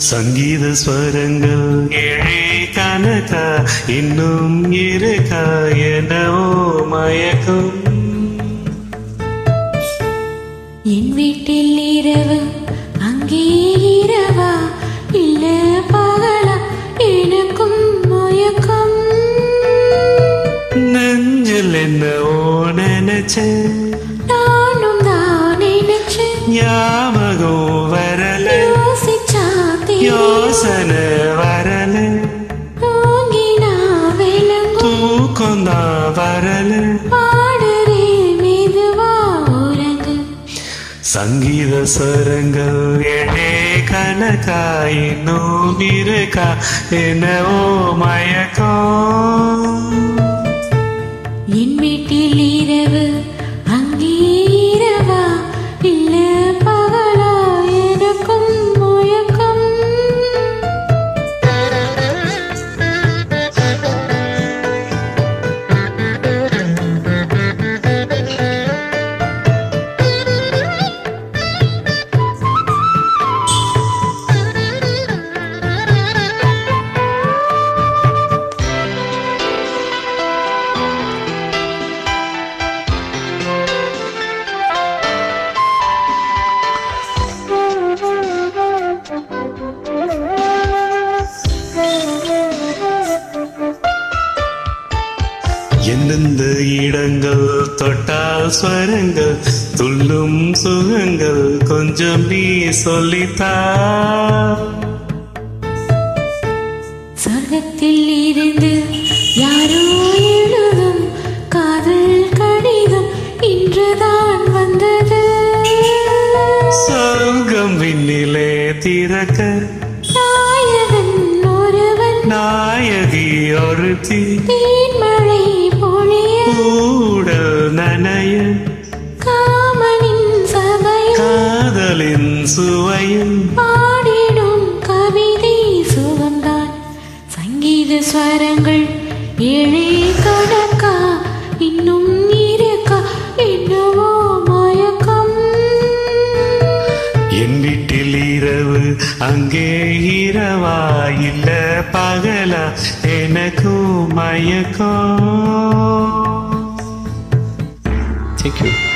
சங்கீத ஸ்வரங்கள் ஏழே கணக்கா இன்னும் இருக்கா என்னவோ மயக்கம். என் வீட்டில் இரவு அங்கே இரவா இல்ல பகலா எனக்கும் மயக்கம். நெஞ்சில் என்னவோ நினைச்சேன் நானும் தான் நினைச்சேன் ஞாபகம் வரல யோசனை வரல தூங்கினா விளங்கும் தூக்கம் தான் வரல பாடுறே மெதுவா உறங்கு. சங்கீத ஸ்வரங்கள் ஏழே கணக்கா இன்னும் இருக்கா என்னவோ மயக்கம். என் வீட்டில் இரவு அங்கே இரவா இல்ல பகலா எனக்கும் மயக்கம். எந்தெந்த இடங்கள் தொட்டால் ஸ்வரங்கள் துள்ளும் சுகங்கள் கொஞ்சம் நீ சொல்லித்தா. சொர்க்கத்தில் இருந்து யாரோ எழுதும் காதல் கடிதம் இன்றுதான் வந்தது. சொர்க்கம் விண்ணிலே திறக்க நாயகன் ஒருவன் நாயகி ஒருத்தி தேன்மழை பொழிய ஊடல் நனைய காமனின் சபையில் காதலின் சுவையும் பாடிடும் கவிதை சுகம்தான். சங்கீத ஸ்வரங்கள் ஏழே கணக்கா இன்னும் இருக்கா என்னவோ மயக்கம். என் வீட்டில் இரவு அங்கே இரவா இல்ல பகலா எனக்கும் மயக்கம். Thank you.